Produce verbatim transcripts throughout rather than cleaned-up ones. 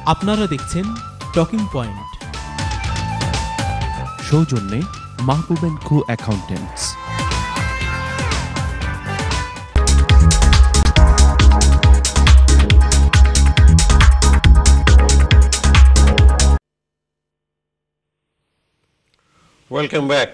আপনারা দেখছেন talking point. সৌজন্যে Mahbub and co accountants. Welcome back.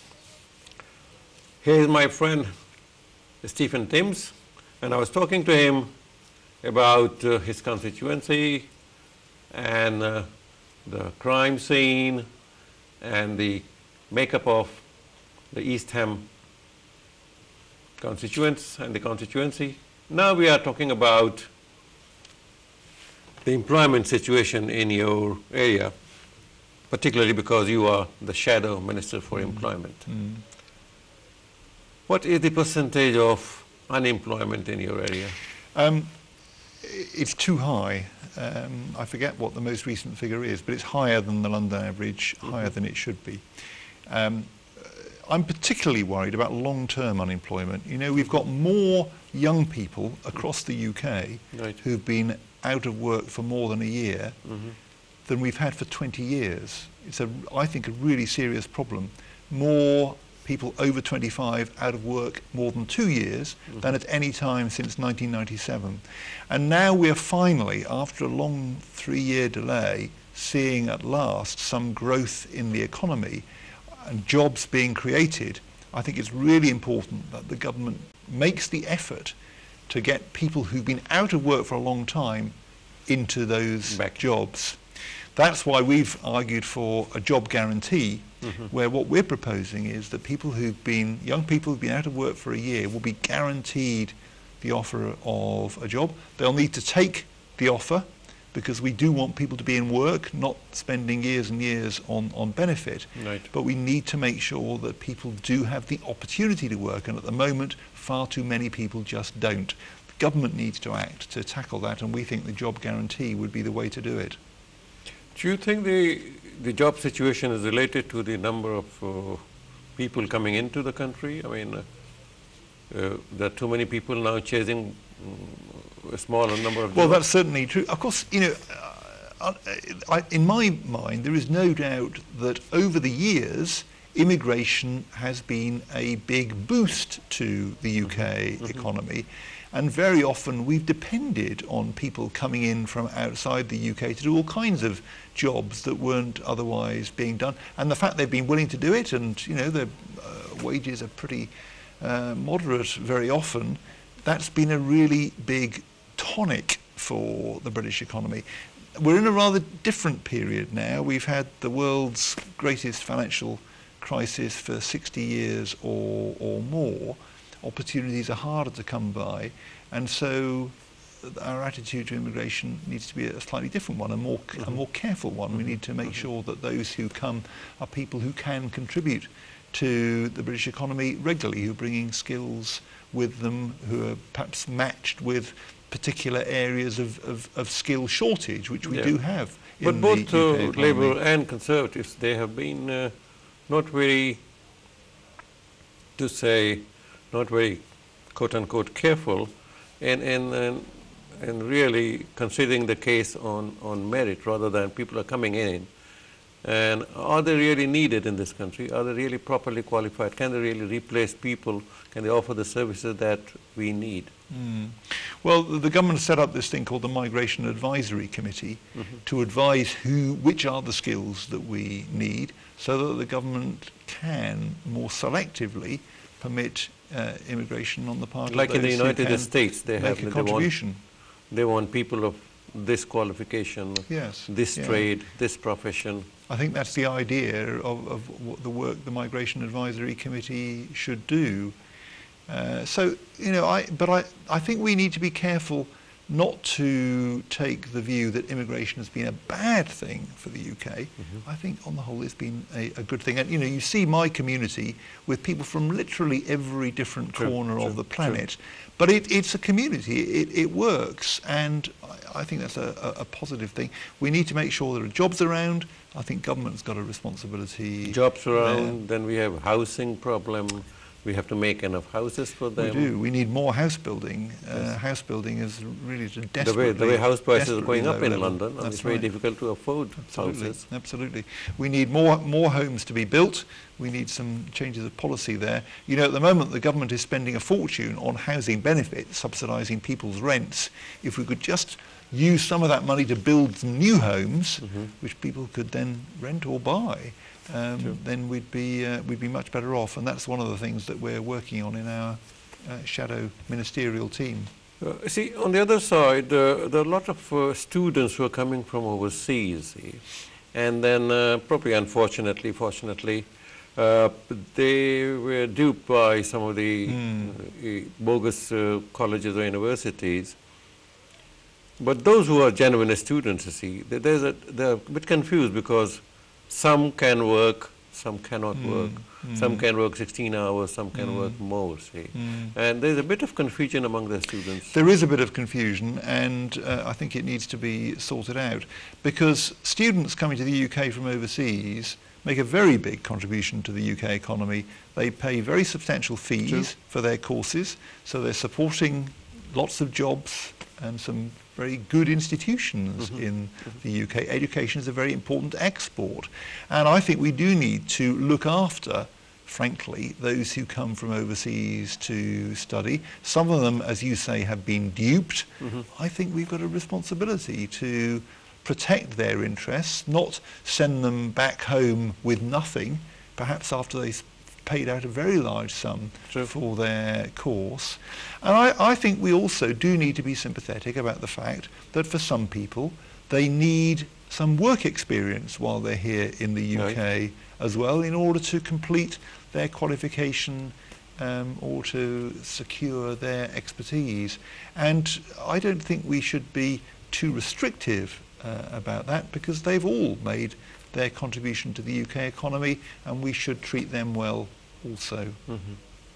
Here is my friend Stephen Timms, and I was talking to him about uh, his constituency and uh, the crime scene and the makeup of the East Ham constituents and the constituency. Now we are talking about the employment situation in your area, particularly because you are the shadow minister for mm. employment. Mm. What is the percentage of unemployment in your area? Um, it's too high. Um, I forget what the most recent figure is, but it's higher than the London average, mm-hmm. higher than it should be. Um, I'm particularly worried about long-term unemployment. You know, we've got more young people across the U K right. who've been out of work for more than a year mm-hmm. than we've had for twenty years. It's, a, I think, a really serious problem. More people over twenty-five out of work more than two years mm-hmm. than at any time since nineteen ninety-seven. And now we're finally, after a long three-year delay, seeing at last some growth in the economy and jobs being created. I think it's really important that the government makes the effort to get people who've been out of work for a long time into those Back. jobs. That's why we've argued for a job guarantee, mm-hmm. where what we're proposing is that people who've been, young people who've been out of work for a year will be guaranteed the offer of a job. They'll need to take the offer because we do want people to be in work, not spending years and years on, on benefit. Right. But we need to make sure that people do have the opportunity to work, and at the moment far too many people just don't. The government needs to act to tackle that, and we think the job guarantee would be the way to do it. Do you think the, the job situation is related to the number of uh, people coming into the country? I mean, uh, uh, there are too many people now chasing um, a smaller number of jobs. Well, that's certainly true. Of course, you know, uh, I, in my mind, there is no doubt that over the years, immigration has been a big boost to the U K mm-hmm. economy. And very often we've depended on people coming in from outside the U K to do all kinds of jobs that weren't otherwise being done. And the fact they've been willing to do it, and you know their uh, wages are pretty uh, moderate very often, that's been a really big tonic for the British economy. We're in a rather different period now. We've had the world's greatest financial crisis for sixty years or, or more. Opportunities are harder to come by, and so our attitude to immigration needs to be a slightly different one, a more mm-hmm. a more careful one. Mm-hmm. We need to make mm-hmm. sure that those who come are people who can contribute to the British economy regularly, who are bringing skills with them, who are perhaps matched with particular areas of, of, of skill shortage, which we yeah. do have in but both the U K uh, Labour and Conservatives, they have been uh, not very, to say, not very quote-unquote careful and, and, and, and really considering the case on, on merit rather than people are coming in. And are they really needed in this country? Are they really properly qualified? Can they really replace people? Can they offer the services that we need? Mm. Well, the government set up this thing called the Migration Advisory Committee mm-hmm. to advise who, which are the skills that we need, so that the government can more selectively permit uh, immigration on the part like of those in the United States, they have a they contribution. Want, they want people of this qualification, yes, this yeah. trade, this profession. I think that's the idea of, of what the work the Migration Advisory Committee should do. Uh, so, you know, I, but I, I think we need to be careful not to take the view that immigration has been a bad thing for the U K. Mm-hmm. I think on the whole it's been a, a good thing. And you know, you see my community with people from literally every different true, corner true, of the planet. True. But it, it's a community, it, it works, and I, I think that's a, a, a positive thing. We need to make sure there are jobs around. I think government's got a responsibility. Jobs around, there. Then we have housing problem, We have to make enough houses for We them. do. We need more house building. Uh, Yes. House building is really to The desperately... way, the way house prices are desperately going up low in level. London, I mean, That's it's very right. difficult to afford Absolutely, houses. absolutely. We need more more homes to be built. We need some changes of policy there. You know, at the moment, the government is spending a fortune on housing benefits, subsidising people's rents. If we could just use some of that money to build some new homes, Mhm. which people could then rent or buy, um, True. then we'd be uh, we'd be much better off. And that's one of the things that we're working on in our uh, shadow ministerial team. Uh, see, on the other side, uh, there are a lot of uh, students who are coming from overseas, see, and then uh, probably unfortunately, fortunately, uh, they were duped by some of the Mm. uh, bogus uh, colleges or universities. But those who are genuine students, you see, they- there's a, they're a bit confused because some can work, some cannot Mm, work. Some mm. can work sixteen hours, some can Mm. work more, see. Mm. And there's a bit of confusion among the students. There is a bit of confusion, and uh, I think it needs to be sorted out, because students coming to the U K from overseas make a very big contribution to the U K economy. They pay very substantial fees True. for their courses, so they're supporting lots of jobs and some very good institutions Mhm. in the U K. Education is a very important export, and I think we do need to look after, frankly, those who come from overseas to study. Some of them, as you say, have been duped. Mhm. I think we've got a responsibility to protect their interests, not send them back home with nothing, perhaps after they've paid out a very large sum True. for their course. And I, I think we also do need to be sympathetic about the fact that for some people, they need some work experience while they're here in the U K Right. as well, in order to complete their qualification um, or to secure their expertise. And I don't think we should be too restrictive uh, about that, because they've all made their contribution to the U K economy, and we should treat them well also. Mhm.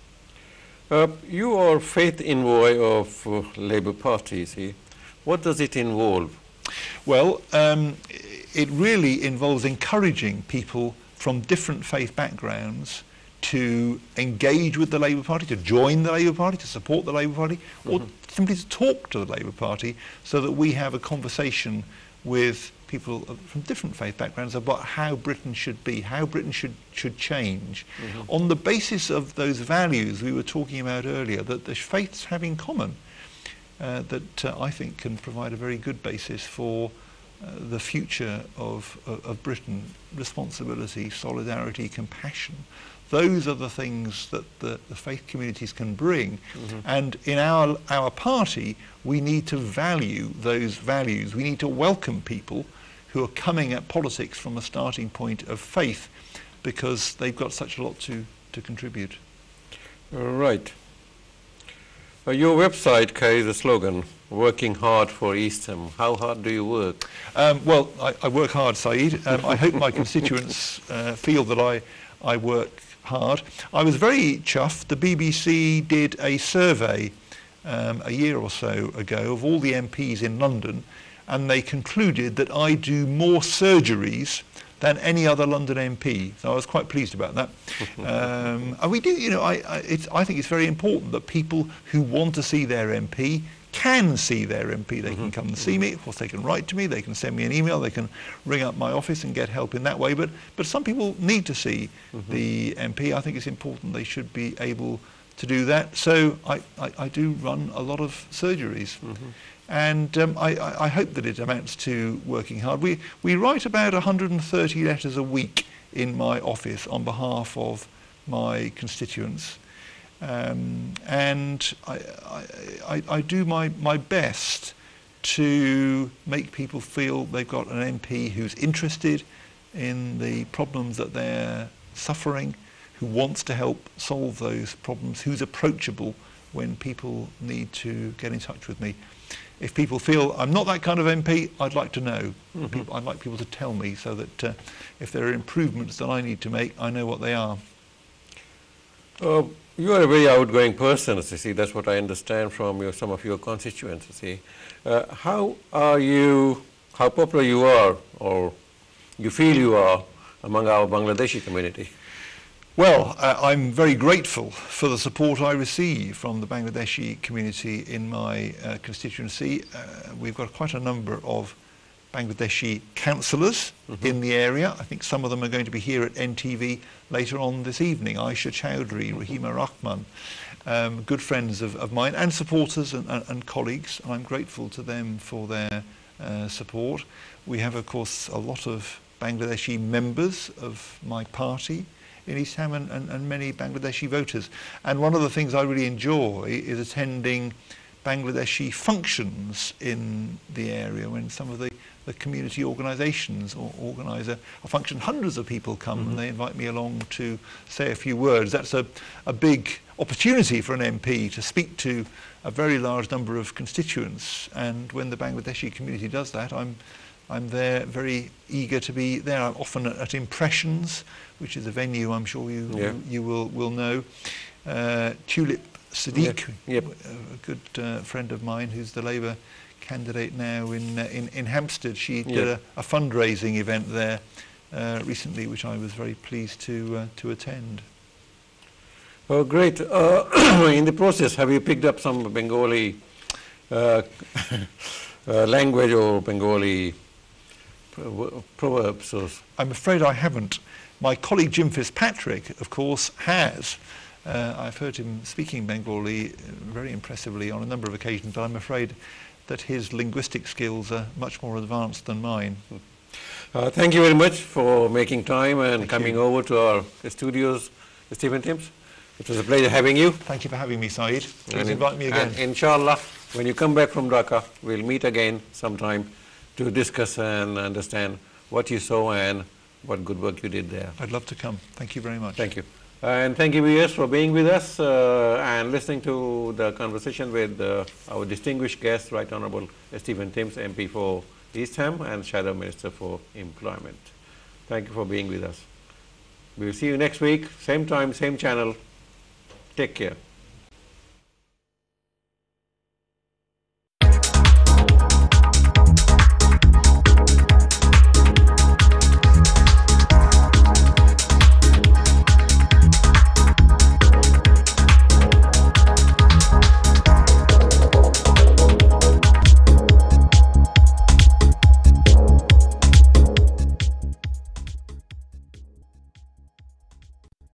Uh, you are faith envoy of uh, Labour Party, see. What does it involve? Well, um, it really involves encouraging people from different faith backgrounds to engage with the Labour Party, to join the Labour Party, to support the Labour Party, or Mhm. simply to talk to the Labour Party, so that we have a conversation with people of- from different faith backgrounds about how Britain should be, how Britain should, should change, Mhm. on the basis of those values we were talking about earlier, that the faiths have in common, uh, that uh, I think can provide a very good basis for uh, the future of, of, of Britain. Responsibility, solidarity, compassion. Those are the things that the, the faith communities can bring. Mhm. And in our, our party, we need to value those values. We need to welcome people who are coming at politics from a starting point of faith, because they've got such a lot to, to contribute. Right. Uh, your website carries a slogan, working hard for Eastham. How hard do you work? Um, well, I, I work hard, Saeed. Um, I hope my constituents uh, feel that I, I work hard. I was very chuffed. The B B C did a survey um, a year or so ago of all the M Ps in London, and they concluded that I do more surgeries than any other London M P. So I was quite pleased about that. Um, and we do, you know, I, I, it's, I think it's very important that people who want to see their M P can see their M P. They can come and see me. Of course, they can write to me. They can send me an email. They can ring up my office and get help in that way. But, but some people need to see Mhm. the M P. I think it's important they should be able to do that. So I, I, I do run a lot of surgeries. Mhm. And um, I, I I hope that it amounts to working hard. We, we write about one hundred thirty letters a week in my office on behalf of my constituents. Um, and I, I, I, I do my, my best to make people feel they've got an M P who's interested in the problems that they're suffering, who wants to help solve those problems, who's approachable when people need to get in touch with me. If people feel I'm not that kind of M P, I'd like to know. Mhm. People, I'd like people to tell me, so that uh, if there are improvements that I need to make, I know what they are. Uh, you are a very outgoing person, you see. That's what I understand from your, some of your constituents, you see. Uh, how are you, how popular you are, or you feel you are, among our Bangladeshi community? Well, uh, I'm very grateful for the support I receive from the Bangladeshi community in my uh, constituency. Uh, we've got quite a number of Bangladeshi councillors mm-hmm. in the area. I think some of them are going to be here at N T V later on this evening. Aisha Chowdhury, Rahima Rahman, um, good friends of, of mine and supporters and, and, and colleagues. I'm grateful to them for their uh, support. We have, of course, a lot of Bangladeshi members of my party in East Ham and, and, and many Bangladeshi voters. And one of the things I really enjoy is attending Bangladeshi functions in the area when some of the, the community organisations or organise a, a function. Hundreds of people come mm-hmm. and they invite me along to say a few words. That's a, a big opportunity for an M P to speak to a very large number of constituents, and when the Bangladeshi community does that, I'm I'm there very eager to be there. I'm often at, at Impressions, which is a venue I'm sure you yeah. you, you will will know. Uh, Tulip Siddiq, yep. Yep. a good uh, friend of mine who's the Labour candidate now in uh, in, in Hampstead. She did yep. a, a fundraising event there uh, recently, which I was very pleased to uh, to attend. Oh, great. Uh, in the process, have you picked up some Bengali uh, uh, language or Bengali proverbs? Or I'm afraid I haven't. My colleague Jim Fitzpatrick, of course, has. Uh, I've heard him speaking Bengali very impressively on a number of occasions, but I'm afraid that his linguistic skills are much more advanced than mine. Uh, thank you very much for making time and thank coming you. over to our studios, Stephen Timms. It was a pleasure having you. Thank you for having me, Saeed. Please and invite me again. And inshallah, when you come back from Dhaka, we'll meet again sometime to discuss and understand what you saw and what good work you did there. I'd love to come. Thank you very much. Thank you. And thank you, viewers, for being with us uh, and listening to the conversation with uh, our distinguished guest, Right Honourable Stephen Timms, M P for East Ham and Shadow Minister for Employment. Thank you for being with us. We will see you next week, same time, same channel. Take care.